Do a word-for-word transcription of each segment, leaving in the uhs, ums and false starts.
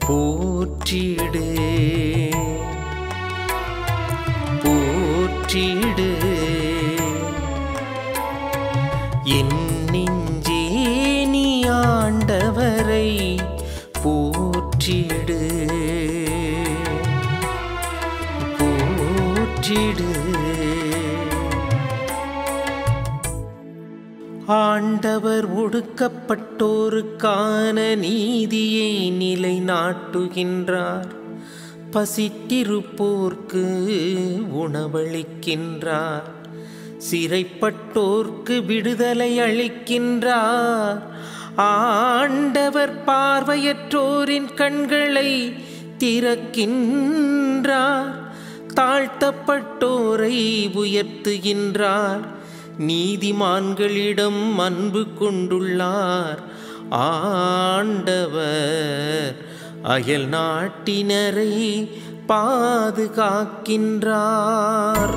போற்றிடு போற்றிடு என் நெஞ்சே நீ ஆண்டவரை போற்றிடு போற்றிடு. ஆண்டவர் ஒடுக்கப்பட்டோருக்கான நீதியை நிலைநாட்டுகின்றார். பசித்திருப்போர்க்கு உணவளிக்கின்றார். சிறைப்பட்டோர்க்கு விடுதலை அளிக்கின்றார். ஆண்டவர் பார்வையற்றோரின் கண்களை திறக்கின்றார். தாழ்த்தப்பட்டோரை உயர்த்துகின்றார். நீதிமான்களிடம் அன்பு கொண்டுள்ளார். ஆண்டவர் அயல் நாட்டினரை பாதுகாக்கின்றார்.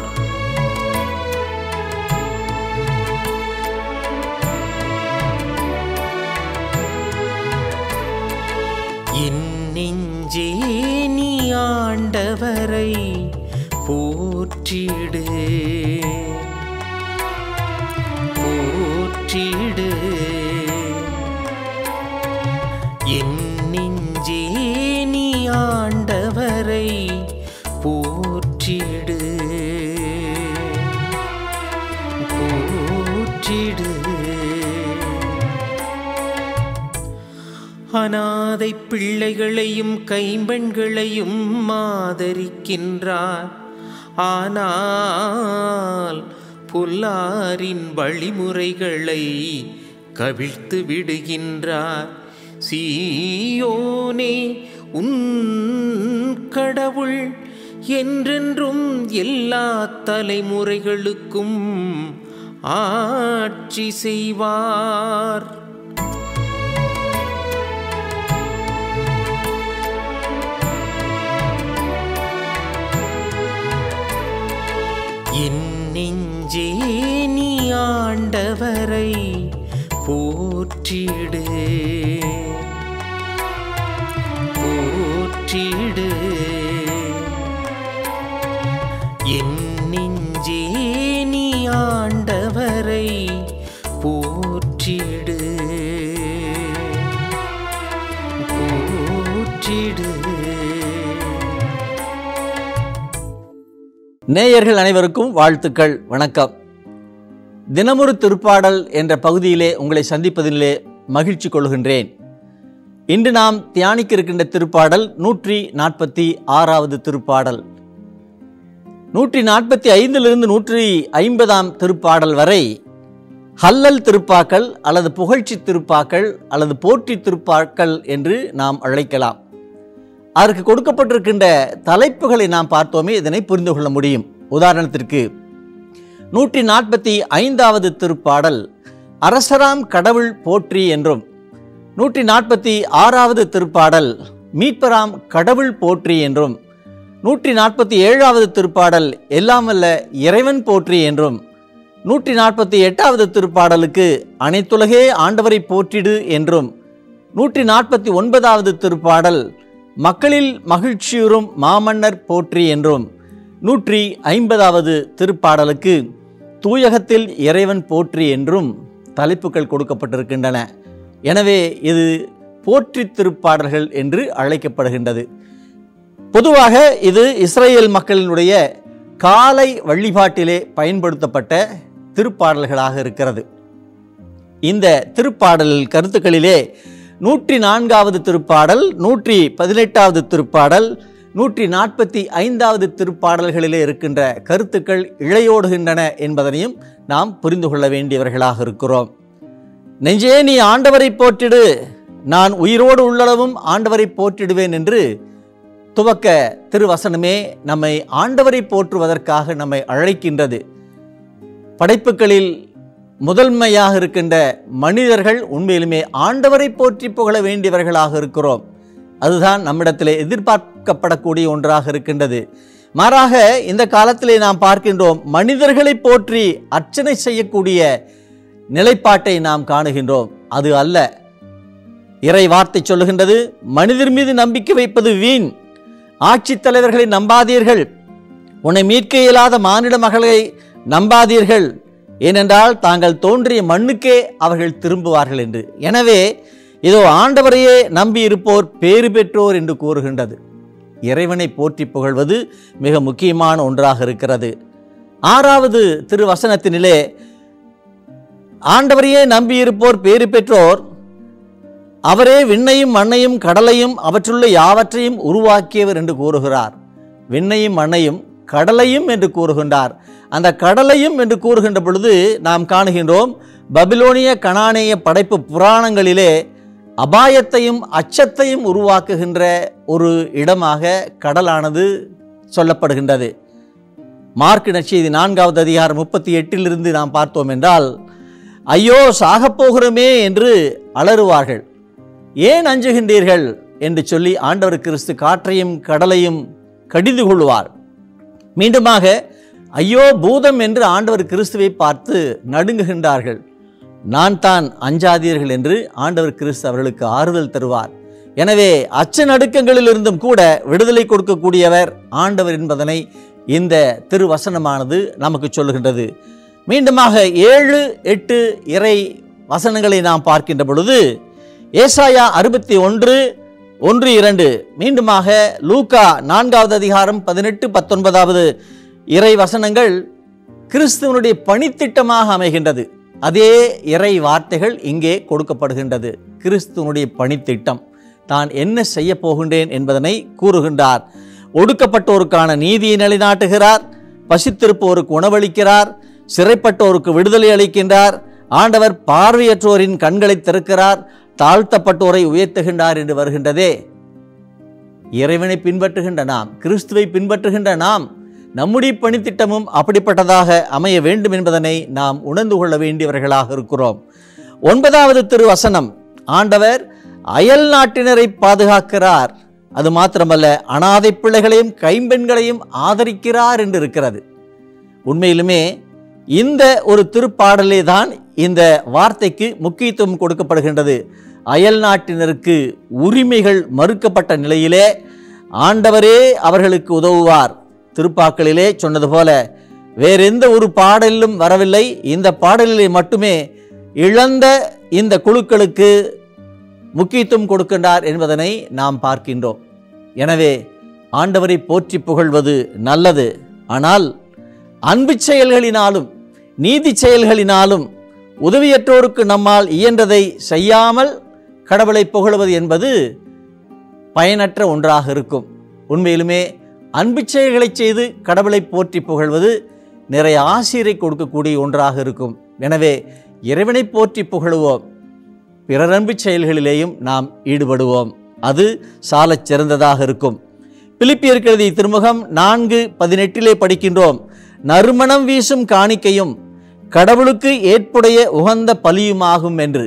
என் நெஞ்சே நீ ஆண்டவரை போற்றிடு போற்றிடு. என் நெஞ்சே நீ ஆண்டவரை போற்றிடு போற்றிடு. அநாதை பிள்ளைகளையும் கைம்பெண்களையும் ஆதரிக்கின்றார். ஆனால் பொல்லாரின் வழிமுறைகளை கவிழ்த்து விடுகின்றார். சீயோனே உன் கடவுள் என்றென்றும் எல்லா தலைமுறைகளுக்கும் ஆட்சி செய்வார். என் நெஞ்சே நீ ஆண்டவரை போற்றிடு போற்றிடு. என் நெஞ்சே நீ ஆண்டவரை போற்றிடு போற்றிடு. நேயர்கள் அனைவருக்கும் வாழ்த்துக்கள், வணக்கம். தினமொரு திருப்பாடல் என்ற பகுதியிலே உங்களை சந்திப்பதிலே மகிழ்ச்சி கொள்கின்றேன். இன்று நாம் தியானிக்க இருக்கின்ற திருப்பாடல் நூற்றி நாற்பத்தி ஆறாவது திருப்பாடல். நூற்றி நாற்பத்தி ஐந்திலிருந்து நூற்றி ஐம்பதாம் திருப்பாடல் வரை ஹல்லல் திருப்பாக்கள் அல்லது புகழ்ச்சி திருப்பாக்கள் அல்லது போற்றி திருப்பாக்கள் என்று நாம் அழைக்கலாம். அதற்கு கொடுக்கப்பட்டிருக்கின்ற தலைப்புகளை நாம் பார்த்தோமே இதனை புரிந்து கொள்ள முடியும். உதாரணத்திற்கு நூற்றி நாற்பத்தி ஐந்தாவது திருப்பாடல் அரசராம் கடவுள் போற்றி என்றும், நூற்றி நாற்பத்தி ஆறாவது திருப்பாடல் மீட்பராம் கடவுள் போற்றி என்றும், நூற்றி நாற்பத்தி ஏழாவது திருப்பாடல் எல்லாம் வல்ல இறைவன் போற்றி என்றும், நூற்றி நாற்பத்தி எட்டாவது திருப்பாடலுக்கு அனைத்துலகே ஆண்டவரை போற்றிடு என்றும், நூற்றி நாற்பத்தி ஒன்பதாவது திருப்பாடல் மக்களில் மகிழ்ச்சியுறும் மாமன்னர் போற்றி என்றும், நூற்றி ஐம்பதாவது திருப்பாடலுக்கு தூயகத்தில் இறைவன் போற்றி என்றும் தலைப்புகள் கொடுக்கப்பட்டிருக்கின்றன. எனவே இது போற்றி திருப்பாடல்கள் என்று அழைக்கப்படுகின்றது. பொதுவாக இது இஸ்ரேல் மக்களினுடைய காலை வழிபாட்டிலே பயன்படுத்தப்பட்ட திருப்பாடல்களாக இருக்கிறது. இந்த திருப்பாடல் கருத்துக்களிலே நூற்றி நான்காவது திருப்பாடல், நூற்றி பதினெட்டாவது திருப்பாடல், நூற்றி நாற்பத்தி ஐந்தாவது திருப்பாடல்களிலே இருக்கின்ற கருத்துக்கள் இழையோடுகின்றன என்பதனையும் நாம் புரிந்து கொள்ள வேண்டியவர்களாக இருக்கிறோம். நெஞ்சே நீ ஆண்டவரை போற்றிடு, நான் உயிரோடு உள்ளளவும் ஆண்டவரை போற்றிடுவேன் என்று துவக்க திருவசனமே நம்மை ஆண்டவரை போற்றுவதற்காக நம்மை அழைக்கின்றது. படைப்புகளில் முதன்மையாக இருக்கின்ற மனிதர்கள் உண்மையிலுமே ஆண்டவரை போற்றி புகழ வேண்டியவர்களாக இருக்கிறோம். அதுதான் நம்மிடத்திலே எதிர்பார்க்கப்படக்கூடிய ஒன்றாக இருக்கின்றது. மாறாக இந்த காலத்திலே நாம் பார்க்கின்றோம், மனிதர்களை போற்றி அர்ச்சனை செய்யக்கூடிய நிலைப்பாட்டை நாம் காணுகின்றோம். அது அல்ல. இறை வார்த்தை சொல்லுகின்றது, மனிதர் மீது நம்பிக்கை வைப்பது வீண். ஆட்சி தலைவர்களை நம்பாதீர்கள், உன்னை மீட்க இயலாத மானிட மகளை நம்பாதீர்கள், ஏனென்றால் தாங்கள் தோன்றிய மண்ணுக்கே அவர்கள் திரும்புவார்கள் என்று. எனவே இதோ ஆண்டவரையே நம்பி இருப்போர் பேறு பெற்றோர் என்று கூறுகின்றது. இறைவனை போற்றி புகழ்வது மிக முக்கியமான ஒன்றாக இருக்கிறது. ஆறாவது திருவசனத்தினிலே ஆண்டவரையே நம்பியிருப்போர் பேறு பெற்றோர், அவரே விண்ணையும் மண்ணையும் கடலையும் அவற்றுள்ள யாவற்றையும் உருவாக்கியவர் என்று கூறுகிறார். விண்ணையும் மண்ணையும் கடலையும் என்று கூறுகின்றார். அந்த கடலையும் என்று கூறுகின்ற பொழுது நாம் காணுகின்றோம், பபிலோனிய கனானேய படைப்பு புராணங்களிலே அபாயத்தையும் அச்சத்தையும் உருவாக்குகின்ற ஒரு இடமாக கடலானது சொல்லப்படுகின்றது. மார்க் நற்செய்தி நான்காவது அதிகாரம் முப்பத்தி எட்டிலிருந்து நாம் பார்த்தோம் என்றால், ஐயோ சாகப்போகிறோமே என்று அலறுவார்கள். ஏன் அஞ்சுகின்றீர்கள் என்று சொல்லி ஆண்டவர் கிறிஸ்து காற்றையும் கடலையும் கடிந்து கொள்வார். மீண்டுமாக ஐயோ பூதம் என்று ஆண்டவர் கிறிஸ்துவை பார்த்து நடுங்குகின்றார்கள். நான் தான், அஞ்சாதீர்கள் என்று ஆண்டவர் கிறிஸ்து அவர்களுக்கு ஆறுதல் தருவார். எனவே அச்ச நடுக்கங்களிலிருந்தும் கூட விடுதலை கொடுக்கக்கூடியவர் ஆண்டவர் என்பதனை இந்த திருவசனமானது நமக்கு சொல்லுகின்றது. மீண்டுமாக ஏழு எட்டு இறை வசனங்களை நாம் பார்க்கின்ற பொழுது, ஏசாயா அறுபத்தி ஒன்று ஒன்று இரண்டு, மீண்டுமாக லூக்கா நான்காவது அதிகாரம் பதினெட்டு பத்தொன்பதாவது இறை வசனங்கள் கிறிஸ்துவனுடைய பணித்திட்டமாக அமைகின்றது. அதே இறை வார்த்தைகள் இங்கே கொடுக்கப்படுகின்றது. கிறிஸ்துவனுடைய பணித்திட்டம், தான் என்ன செய்ய போகின்றேன் என்பதனை கூறுகின்றார். ஒடுக்கப்பட்டோருக்கான நீதியை நிலைநாட்டுகிறார், பசித்திருப்போருக்கு உணவளிக்கிறார், சிறைப்பட்டோருக்கு விடுதலை அளிக்கின்றார், ஆண்டவர் பார்வையற்றோரின் கண்களை திறக்கிறார், தாழ்த்தப்பட்டோரை உயர்த்துகின்றார் என்று வருகின்றதே. இறைவனை பின்பற்றுகின்ற நாம், கிறிஸ்துவை பின்பற்றுகின்ற நாம், நம்முடைய பணித்திட்டமும் அப்படிப்பட்டதாக அமைய வேண்டும் என்பதனை நாம் உணர்ந்து கொள்ள வேண்டியவர்களாக இருக்கிறோம். ஒன்பதாவது திருவசனம், ஆண்டவர் அயல் நாட்டினரை பாதுகாக்கிறார், அது மாத்திரமல்ல அனாதை பிள்ளைகளையும் கைம்பெண்களையும் ஆதரிக்கிறார் என்று இருக்கிறது. உண்மையிலுமே இந்த ஒரு திருப்பாடலே தான் இந்த வார்த்தைக்கு முக்கியத்துவம் கொடுக்கப்படுகின்றது. அயல் நாட்டினருக்கு உரிமைகள் மறுக்கப்பட்ட நிலையிலே ஆண்டவரே அவர்களுக்கு உதவுவார். திருப்பாக்களிலே சொன்னது போல வேறெந்த ஒரு பாடலிலும் வரவில்லை, இந்த பாடலிலே மட்டுமே இழந்த இந்த குழுக்களுக்கு முக்கியத்துவம் கொடுக்கின்றார் என்பதனை நாம் பார்க்கின்றோம். எனவே ஆண்டவரை போற்றி புகழ்வது நல்லது. ஆனால் அன்பு செயல்களினாலும் நீதி செயல்களினாலும் உதவியற்றோருக்கு நம்மால் இயன்றதை செய்யாமல் கடவுளை புகழ்வது என்பது பயனற்ற ஒன்றாக இருக்கும். உண்மையிலுமே அன்பு செயல்களை செய்து கடவுளை போற்றி புகழ்வது நிறைய ஆசிரை கொடுக்கக்கூடிய ஒன்றாக இருக்கும். எனவே இறைவனை போற்றி புகழுவோம், பிறர் அன்பு செயல்களிலேயும் நாம் ஈடுபடுவோம், அது சாலச் சிறந்ததாக இருக்கும். பிலிப்பியருக்கு எழுதிய திருமுகம் நான்கு பதினெட்டிலே படிக்கின்றோம், நறுமணம் வீசும் காணிக்கையும் கடவுளுக்கு ஏற்புடைய உகந்த பலியுமாகும் என்று.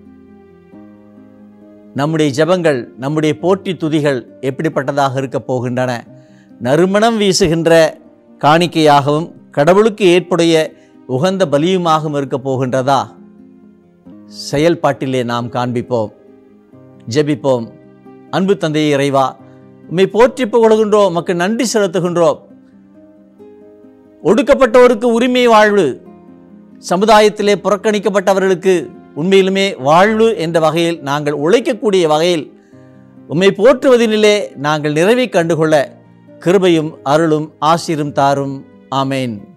நம்முடைய ஜெபங்கள், நம்முடைய போற்றி துதிகள் எப்படிப்பட்டதாக இருக்க போகின்றன? நறுமணம் வீசுகின்ற காணிக்கையாகவும் கடவுளுக்கு ஏற்புடைய உகந்த பலியுமாகவும் இருக்க போகின்றதா? செயல்பாட்டிலே நாம் காண்பிப்போம், ஜெபிப்போம். அன்பு தந்தையே இறைவா, உம்மை போற்றி புகழுகின்றோம், உமக்கு நன்றி செலுத்துகின்றோம். ஒடுக்கப்பட்டோருக்கு உரிமை வாழ்வு, சமுதாயத்திலே புறக்கணிக்கப்பட்டவர்களுக்கு உண்மையிலுமே வாழ்வு என்ற வகையில் நாங்கள் உழைக்கக்கூடிய வகையில் உம்மை போற்றுவதினிலே நாங்கள் நிறைவை கண்டுகொள்ள கிருபையும் அருளும் ஆசீரும் தாரும். ஆமேன்.